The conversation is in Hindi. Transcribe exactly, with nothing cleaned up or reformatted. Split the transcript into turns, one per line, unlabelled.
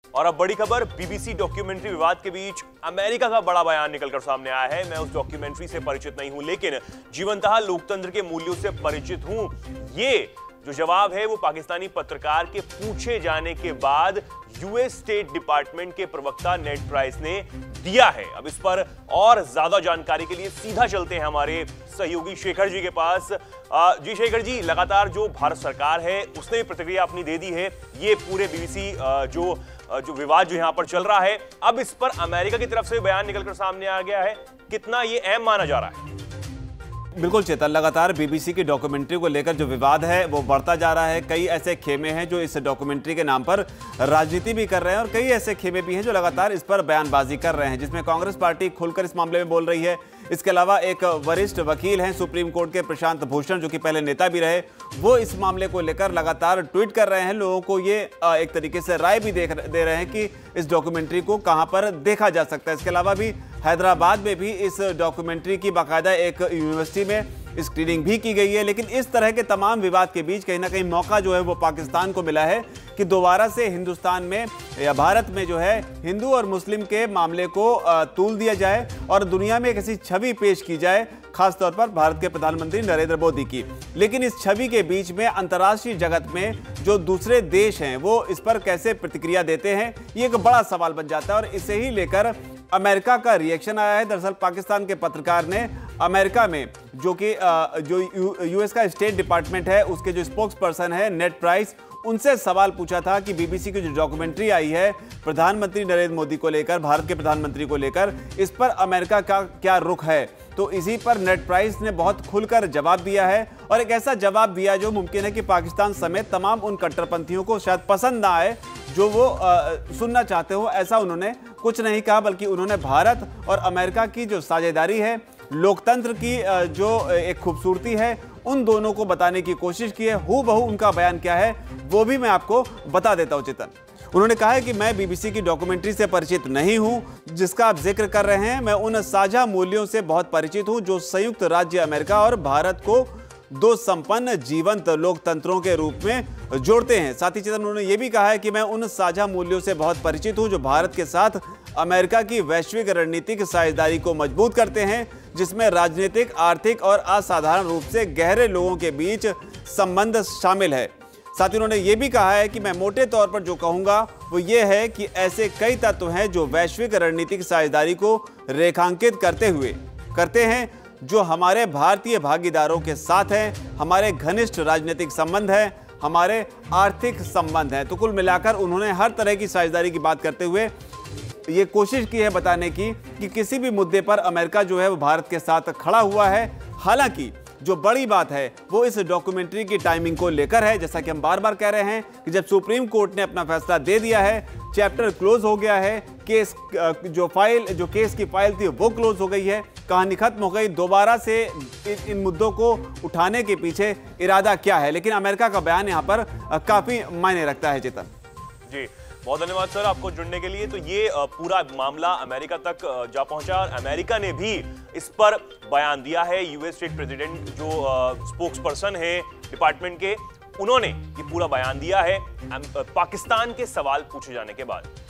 और अब बड़ी खबर, बीबीसी डॉक्यूमेंट्री विवाद के बीच अमेरिका का बड़ा बयान निकलकर सामने आया है। मैं उस डॉक्यूमेंट्री से परिचित नहीं हूं, लेकिन जीवंतः लोकतंत्र के मूल्यों से परिचित हूं। ये जो जवाब है वो पाकिस्तानी पत्रकार के पूछे जाने के बाद यूएस स्टेट डिपार्टमेंट के प्रवक्ता नेड प्राइस ने दिया है। अब इस पर और ज्यादा जानकारी के लिए सीधा चलते हैं हमारे सहयोगी शेखर जी के पास। जी शेखर जी, लगातार जो भारत सरकार है उसने प्रतिक्रिया अपनी दे दी है। ये पूरे बीबीसी जो जो विवाद जो यहां पर चल रहा है, अब इस पर अमेरिका की तरफ से बयान निकलकर सामने आ गया है। कितना ये अहम माना जा रहा है?
बिल्कुल चेतन, लगातार बीबीसी की डॉक्यूमेंट्री को लेकर जो विवाद है वो बढ़ता जा रहा है। कई ऐसे खेमे हैं जो इस डॉक्यूमेंट्री के नाम पर राजनीति भी कर रहे हैं और कई ऐसे खेमे भी हैं जो लगातार इस पर बयानबाजी कर रहे हैं, जिसमें कांग्रेस पार्टी खुलकर इस मामले में बोल रही है। इसके अलावा एक वरिष्ठ वकील हैं सुप्रीम कोर्ट के, प्रशांत भूषण, जो कि पहले नेता भी रहे, वो इस मामले को लेकर लगातार ट्वीट कर रहे हैं। लोगों को ये एक तरीके से राय भी देख दे रहे हैं कि इस डॉक्यूमेंट्री को कहां पर देखा जा सकता है। इसके अलावा भी हैदराबाद में भी इस डॉक्यूमेंट्री की बाकायदा एक यूनिवर्सिटी में स्क्रीनिंग भी की गई है। लेकिन इस तरह के तमाम विवाद के बीच कहीं ना कहीं मौका जो है वो पाकिस्तान को मिला है कि दोबारा से हिंदुस्तान में या भारत में जो है हिंदू और मुस्लिम के मामले को तूल दिया जाए और दुनिया में एक ऐसी छवि पेश की जाए, खासतौर पर भारत के प्रधानमंत्री नरेंद्र मोदी की। लेकिन इस छवि के बीच में अंतर्राष्ट्रीय जगत में जो दूसरे देश हैं वो इस पर कैसे प्रतिक्रिया देते हैं, ये एक बड़ा सवाल बन जाता है और इसे ही लेकर अमेरिका का रिएक्शन आया है। दरअसल पाकिस्तान के पत्रकार ने अमेरिका में जो कि जो यूएस का स्टेट डिपार्टमेंट है उसके जो स्पोक्स पर्सन है नेड प्राइस, उनसे सवाल पूछा था कि बीबीसी की जो डॉक्यूमेंट्री आई है प्रधानमंत्री नरेंद्र मोदी को लेकर, भारत के प्रधानमंत्री को लेकर, इस पर अमेरिका का क्या रुख है। तो इसी पर नेड प्राइस ने बहुत खुलकर जवाब दिया है और एक ऐसा जवाब दिया जो मुमकिन है कि पाकिस्तान समेत तमाम उन कट्टरपंथियों को शायद पसंद ना आए जो वो आ, सुनना चाहते हो। ऐसा उन्होंने कुछ नहीं कहा, बल्कि उन्होंने भारत और अमेरिका की जो साझेदारी है, लोकतंत्र की जो एक खूबसूरती है, उन दोनों को बताने की कोशिश की है। हूबहू उनका बयान क्या है वो भी मैं आपको बता देता हूं चेतन। उन्होंने कहा है कि मैं बीबीसी की डॉक्यूमेंट्री से परिचित नहीं हूं जिसका आप जिक्र कर रहे हैं। मैं उन साझा मूल्यों से बहुत परिचित हूं जो संयुक्त राज्य अमेरिका और भारत को दो संपन्न जीवंत लोकतंत्रों के रूप में जोड़ते हैं। साथ ही चेतन उन्होंने ये भी कहा है कि मैं उन साझा मूल्यों से बहुत परिचित हूं जो भारत के साथ अमेरिका की वैश्विक रणनीतिक साझेदारी को मजबूत करते हैं, जिसमें राजनीतिक, आर्थिक और असाधारण रूप से गहरे लोगों के बीच संबंध शामिल है। साथ ही उन्होंने ये भी कहा है कि मैं मोटे तौर पर जो कहूँगा वो ये है कि ऐसे कई तत्व हैं जो वैश्विक रणनीतिक साझेदारी को रेखांकित करते हुए करते हैं जो हमारे भारतीय भागीदारों के साथ हैं, हमारे घनिष्ठ राजनीतिक संबंध हैं, हमारे आर्थिक संबंध हैं। तो कुल मिलाकर उन्होंने हर तरह की साझेदारी की बात करते हुए ये कोशिश की है बताने की कि किसी भी मुद्दे पर अमेरिका जो है वो भारत के साथ खड़ा हुआ है। हालांकि जो बड़ी बात है वो इस डॉक्यूमेंट्री की टाइमिंग को लेकर है। जैसा कि हम बार बार कह रहे हैं कि जब सुप्रीम कोर्ट ने अपना फैसला दे दिया है, चैप्टर क्लोज हो गया है, केस जो फाइल जो केस की फाइल थी वो क्लोज हो गई है, कहानी खत्म हो गई। दोबारा से इन, इन मुद्दों को उठाने के पीछे इरादा क्या है, लेकिन अमेरिका का बयान यहाँ पर काफी मायने रखता है। चेतन
जी, बहुत धन्यवाद सर आपको जुड़ने के लिए। तो ये पूरा मामला अमेरिका तक जा पहुंचा और अमेरिका ने भी इस पर बयान दिया है। यूएस स्टेट प्रेसिडेंट जो स्पोक्स पर्सन है डिपार्टमेंट के, उन्होंने ये पूरा बयान दिया है पाकिस्तान के सवाल पूछे जाने के बाद।